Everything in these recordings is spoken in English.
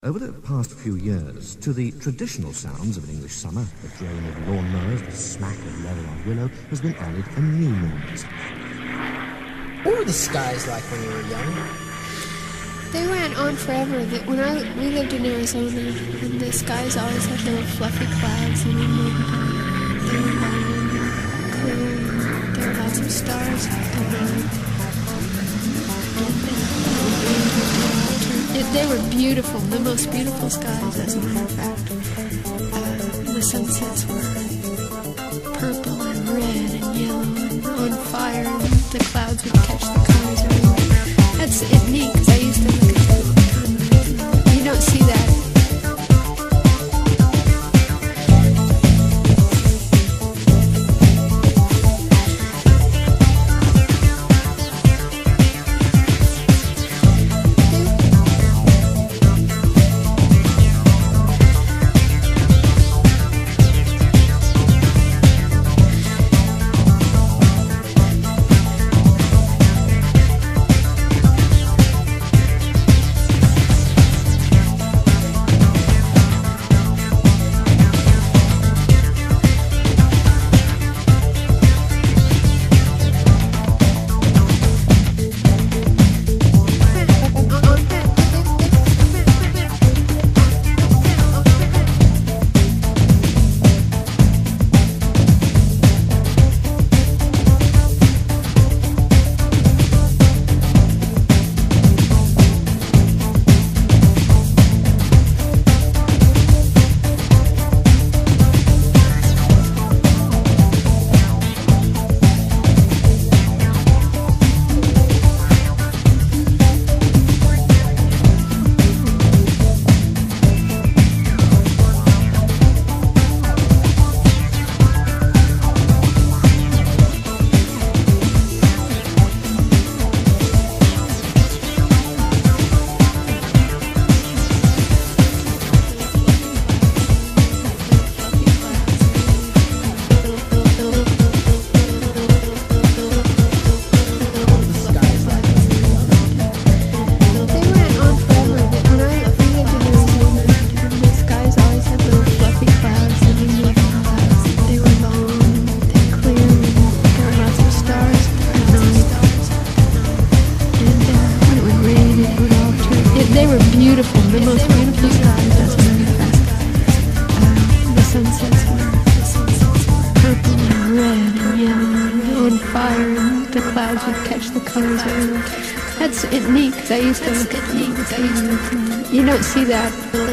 Over the past few years, to the traditional sounds of an English summer, the drone of lawnmowers, the smack of leather on willow, has been added a new noise. What were the skies like when you were young? They went on forever. We lived in Arizona, and the skies always had little fluffy clouds, and they were long and clear, and there were lots of stars. They were beautiful, the most beautiful skies, as a matter of fact. The sunsets were purple and red and yellow and on fire, and the clouds would catch the colors everywhere. That's neat, because I used to look at that all the time. You don't see that. They were beautiful, the most beautiful skies, as a matter of fact. The sunsets were purple and red and yellow and on fire, and the clouds would catch the colors everywhere. That's neat, because I used to look at that. You don't see that.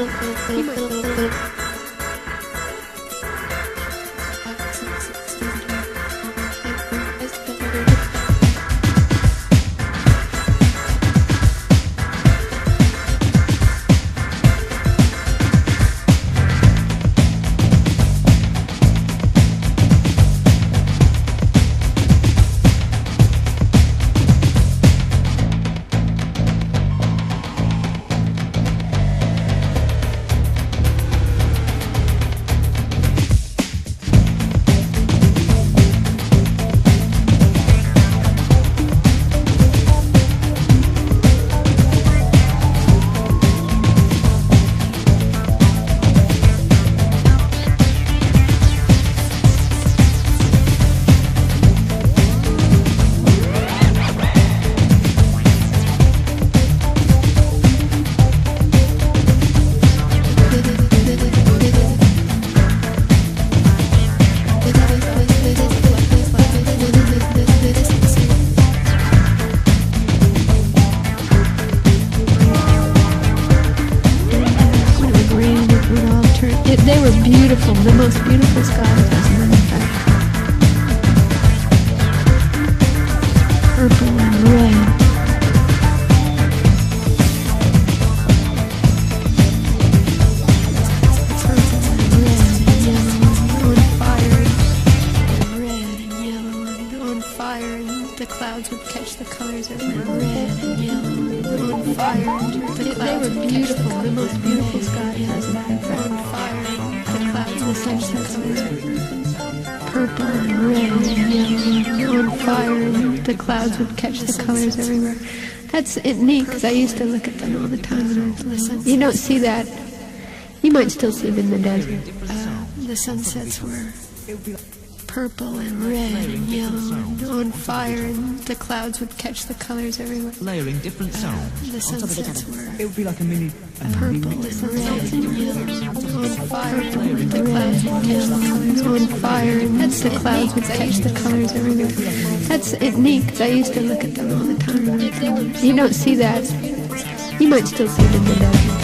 They were beautiful, the most beautiful skies, as a matter of fact. Purple and red. Purple and red and yellow and on fire. Red and yellow and on fire, and the clouds would catch the colors everywhere. Red and yellow and on fire. They were beautiful, the most beautiful skies, as a matter of fact. On fire. The sunsets were purple and red and yellow and on fire, and the clouds would catch the colors everywhere. That's neat, because I used to look at them all the time when I was little. You don't see that. You might still see them in the desert. The sunsets were purple and red and yellow and on fire, and the clouds would catch the colors everywhere. Layering different sounds. The sunsets were It would be like a mini. purple and red and yellow on fire, and the clouds would catch the colors on fire, and the clouds would catch the colors everywhere. That's neat, because I used to look at them all the time when I was little. You don't see that. You might still see them in the desert.